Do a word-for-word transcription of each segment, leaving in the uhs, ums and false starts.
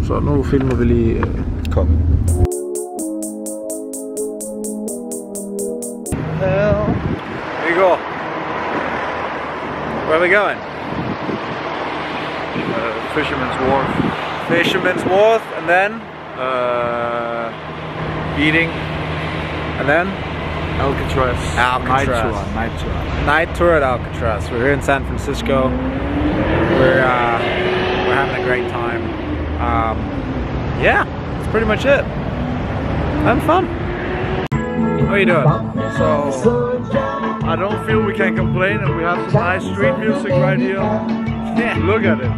Så nu filmer vi lige uh, Kom. Here we go. Where are we going? Uh, Fisherman's Wharf. Fisherman's Wharf, and then uh, Eating. and then Alcatraz. Alcatraz. Night tour. Night tour. night tour at Alcatraz. We're here in San Francisco. We're uh, we're having a great time. Um, yeah, that's pretty much it. Having fun. How are you doing? So I don't feel we can complain, and we have some nice street music right here. Yeah. Look at it.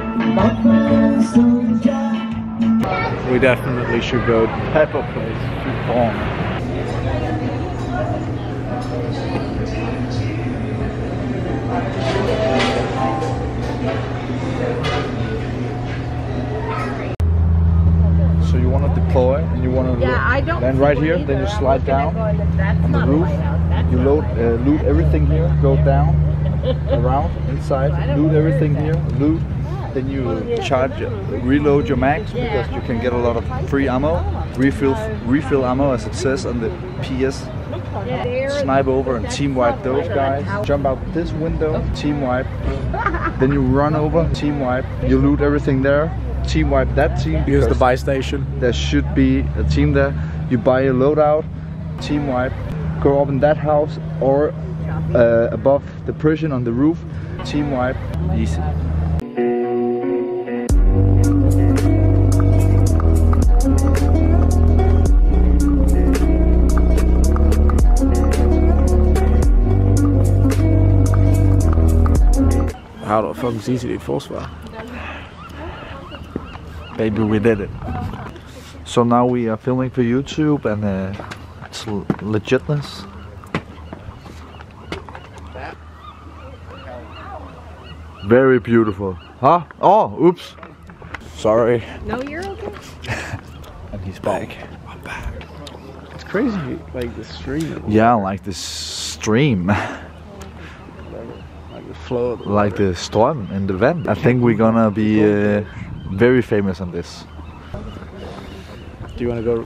We definitely should go. Pepper place. Too long. So you want to deploy, and you want to Yeah, I don't land right here. Then you slide down on the roof. You load, uh, loot everything here. Go down, around, inside. Loot everything here. Loot. Then you charge, reload your mags because you can get a lot of free ammo. Refill, refill ammo as it says on the P S. Snipe over and team wipe those guys. Jump out this window, team wipe. Then you run over, team wipe. You loot everything there. Team wipe that team. Use the because buy station. there should be a team there. You buy a loadout, team wipe. Go up in that house or uh, above the prison on the roof. Team wipe. Easy. How the fuck is easy to forsvar? Baby, we did it. So now we are filming for YouTube, and uh, it's legitness. Very beautiful. Huh? Oh, oops. Sorry. No, you're okay. And he's back. I'm back. It's crazy, like the stream. Yeah, like this stream. Like the flow of the Like the storm in the vent. I think we're gonna be uh, very famous on this. Do you want to go?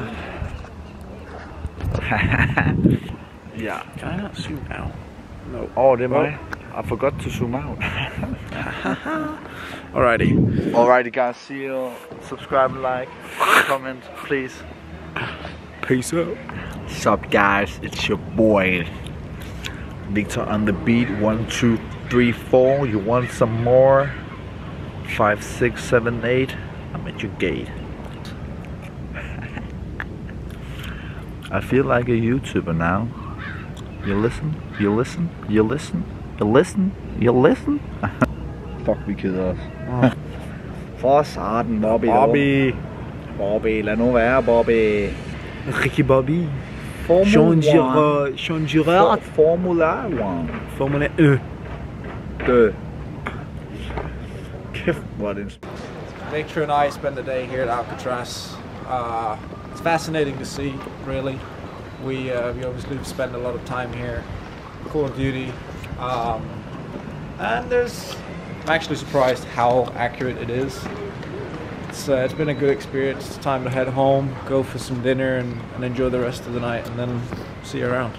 Yeah. Can I not zoom out? No. Oh, did I? I forgot to zoom out. Alrighty. Alrighty, guys. See you. Subscribe, like, comment, please. Peace out. What's up, guys? It's your boy Victor on the beat. One, two, three, four. You want some more? Five, six, seven, eight. I'm at your gate. I feel like a YouTuber now. You listen, you listen, you listen, you listen, you listen. Fuck, vi keder os. For satan, Bobby. Bobby. Bobby, lad nu være, Bobby. Ricky Bobby. Formula Sean Girard. Formula one. Formula E. Død. Kæft, hvor er det. Victor and I spend the day here at Alcatraz. Uh, it's fascinating to see, really. We uh, we obviously spend a lot of time here. Call of Duty, um, and there's. I'm actually surprised how accurate it is. It's uh, it's been a good experience. It's time to head home, go for some dinner, and, and enjoy the rest of the night, and then see you around.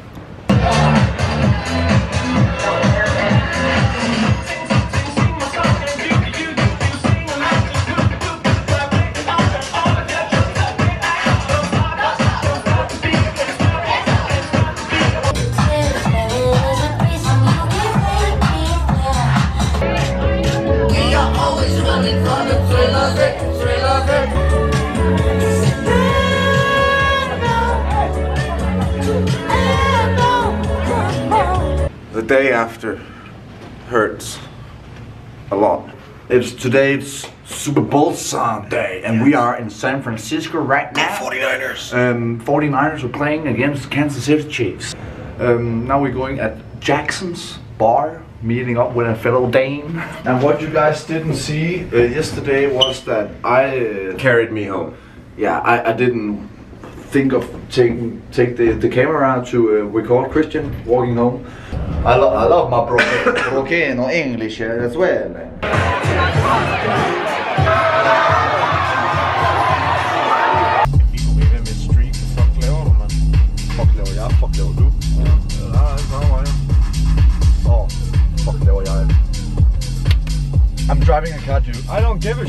The day after hurts a lot. It's today, it's Super Bowl Sunday, and we are in San Francisco right now. forty-niners. Um, forty-niners are playing against Kansas City Chiefs. Um, now we're going at Jackson's bar, meeting up with a fellow Dane. And what you guys didn't see uh, yesterday was that I uh, Carried me home. yeah, I, I didn't think of taking take the, the camera to uh, record Christian walking home. I, lo I love my bro broken English as well.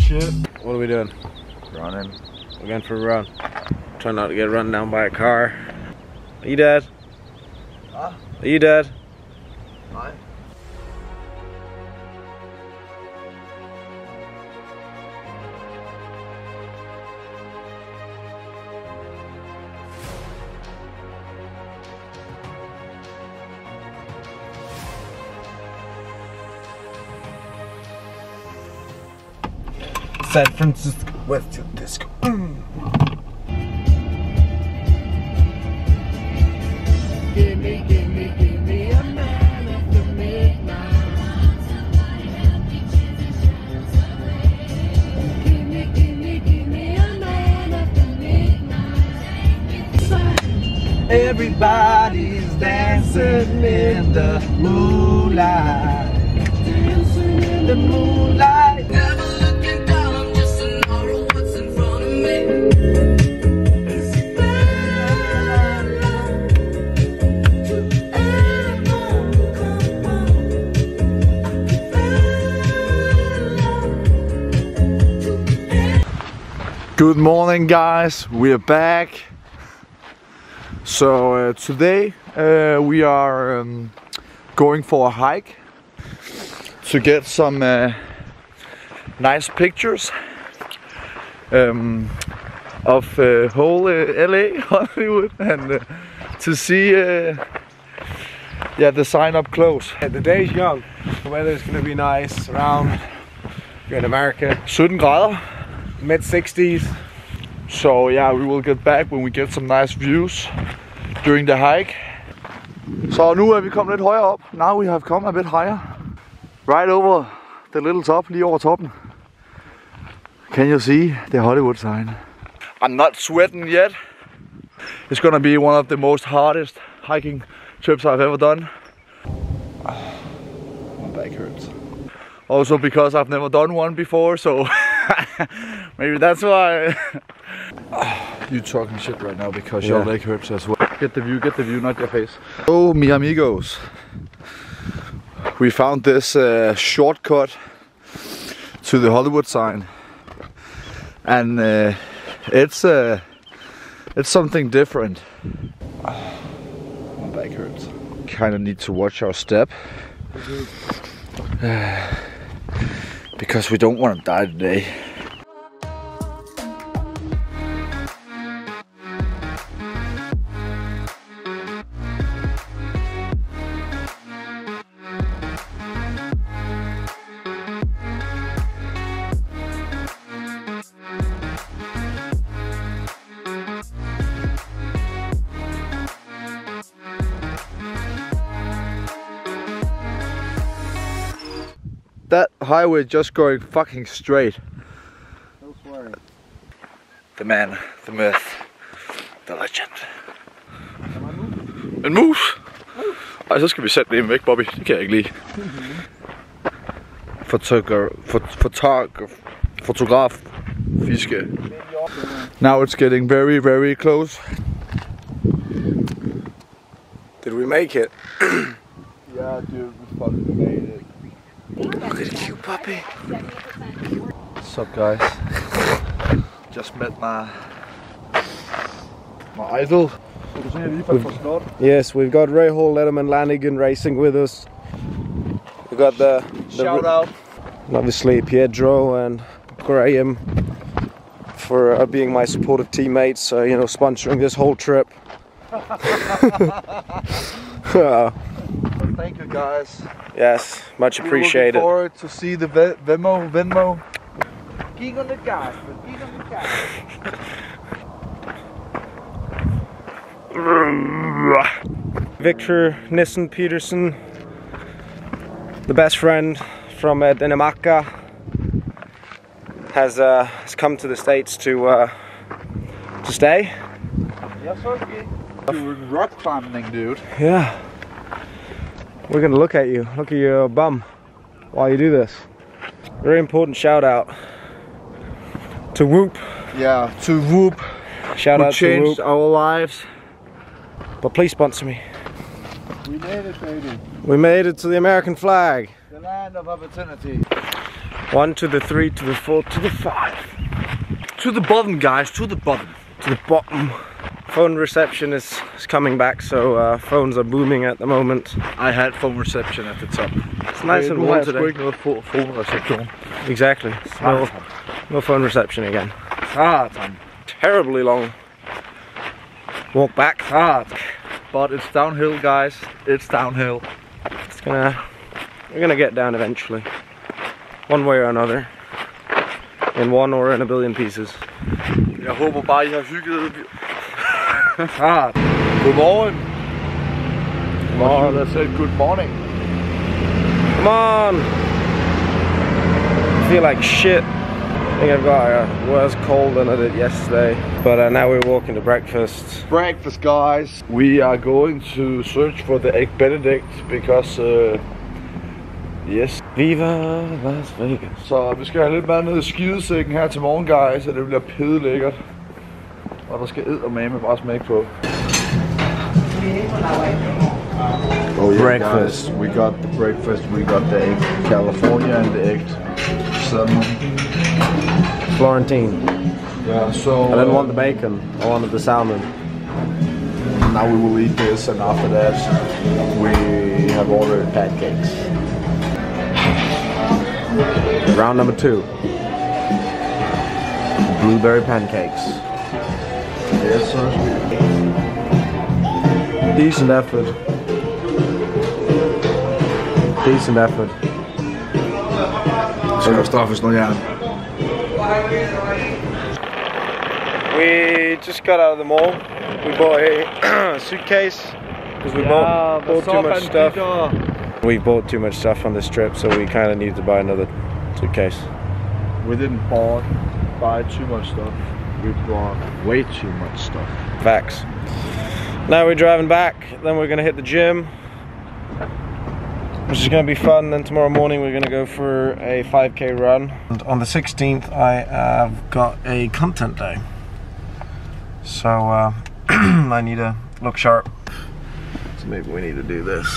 shit. What are we doing? Running. We're going for a run. Try not to get run down by a car. Are you dead? Huh? Are you dead? Hi. San Francisco, West to Disco. Mm. Give me, give me, give me a man after midnight. Give me, give me, give me a man after midnight. Everybody's dancing in the moonlight. Dancing in The moonlight. Good morning, guys. We are back. So uh, today uh, we are um, going for a hike to get some uh, nice pictures um, of uh, whole uh, L A, Hollywood, and uh, to see uh, yeah, the sign up close. Yeah, the day's young. The weather's gonna be nice around. You're in America. sytten grader. Mid sixties. So yeah, we will get back when we get some nice views during the hike. Så nu er vi kommet lidt højere op. Now we have come a bit higher. Right over the little top, lige over toppen. Can you see the Hollywood sign? I'm not sweating yet. It's gonna be one of the most hardest hiking trips I've ever done. My back hurts. Also because I've never done one before, so maybe that's why. You talking shit right now because Yeah. your leg hurts as well. Get the view, get the view, not your face. Oh, mi amigos. We found this uh, shortcut to the Hollywood sign, and uh, it's uh, it's something different. My back hurts. Kind of need to watch our step because we don't want to die today. That highway just going fucking straight. No swearing. The man, the myth, the legend. En mus? Ej, så skal vi sætte det væk, Bobby. Det kan jeg ikke lide. Fotogra fot fotograf, fotograf, fiske. Now it's getting very, very close. Did we make it? Yeah, dude, we fucking made it. Look at the cute puppy. What's up, guys? Just met my my idol. Yes, we've got Rahul Letterman Lanigan racing with us. We've got the, the Shout out. obviously Pietro and Graham for uh, being my supportive teammates, uh, you know, sponsoring this whole trip. uh, Thank you, guys. yes, much We're appreciated. looking forward to see the Ve Venmo, Venmo. Gig on the gas, gig on the gas. Victor Nissen Peterson, the best friend from uh, Dinamarca, has uh, has come to the States to uh, to stay. Yes, okay. Doing rock climbing, dude. Yeah, we're gonna look at you. Look at your bum while you do this. Very important shout out to Whoop. Yeah, to Whoop. Shout who out to changed Whoop. our lives. But please sponsor me. We made it, baby. We made it to the American flag. The land of opportunity. One to the three, to the four, to the five. To the bottom, guys, to the bottom. To the bottom. Phone reception is, is coming back, so uh, phones are booming at the moment. I had phone reception at the top. It's nice and warm today. Ikke noget phone reception. Exactly. No, no phone reception again. Satan. Terribly long walk back. Satan. But it's downhill, guys. It's downhill. It's gonna, we're gonna get down eventually, one way or another, in one or in a billion pieces. Jeg håber bare, I har hygget. Ah, good morning. Come on. Let's say good morning. Come on. I feel like shit. I think I've got a worse cold than I did yesterday. But uh, now we're walking to breakfast. Breakfast, guys. We are going to search for the Egg Benedict because, uh, yes. Viva Las Vegas. Så vi skal have lidt mad ned i skidesækken her til morgen, guys, og det bliver pide lækkert. Og der skal eddermame bare smæk på. Oh yeah, breakfast. Guys, we got the breakfast. We got the egg California and the egg salmon. Florentine. Yeah, so I didn't uh, want the bacon. I wanted the salmon. Now we will eat this, and after that, we have ordered pancakes. Round number two. Blueberry pancakes. Yes, sir. Decent effort. Decent effort. Så jeg straffes noget jern. We just got out of the mall. We bought a suitcase because we bought, bought too much stuff. We bought too much stuff on this trip, so we kind of need to buy another suitcase. We didn't bought, buy too much stuff. We bought way too much stuff. Facts. Now we're driving back, then we're gonna hit the gym, which is gonna be fun. Then tomorrow morning we're gonna go for a five K run. And on the sixteenth I have got a content day. So uh, I need to look sharp. So maybe we need to do this.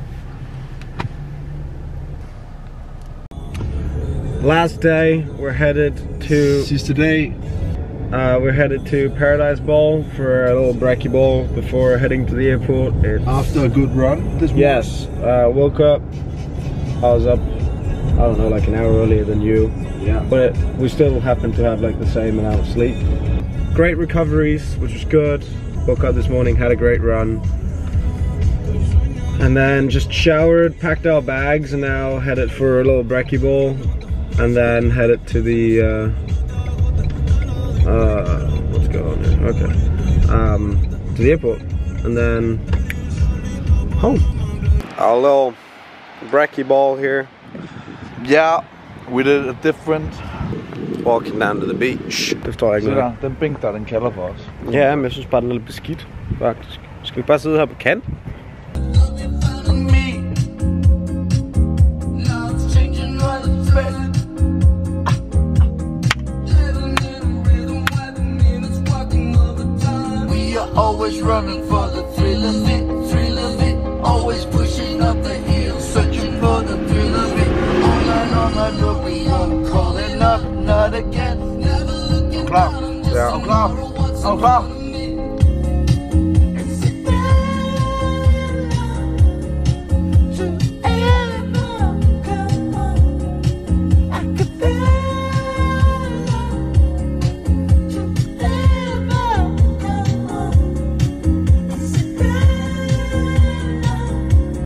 Last day, we're headed to. Sidste dag. Uh, we're headed to Paradise Ball for a little brekkie ball before heading to the airport. It's After a good run this morning? Yes. Uh, woke up. I was up, I don't know, like an hour earlier than you. Yeah. But it, we still happen to have like the same amount of sleep. Great recoveries, which was good. Woke up this morning, had a great run. And then just showered, packed our bags, and now headed for a little brekkie ball. And then headed to the, uh, uh, what's going on here? Okay. Um, to the airport. And then home. Our little brekkie ball here. Yeah, we did a different. Walking down to the beach. Det forstår jeg ikke Se noget. der, den bænk der, den kalder på os. Ja, men jeg synes bare, den er lidt beskidt, faktisk. Skal vi bare sidde her på kanten? Always running for the thrill of it, thrill of it. Always pushing up the hill, searching for the thrill of it. All night long I know we won't calling up, not again. Never looking Klar. Ja. Er du klar? Er du klar?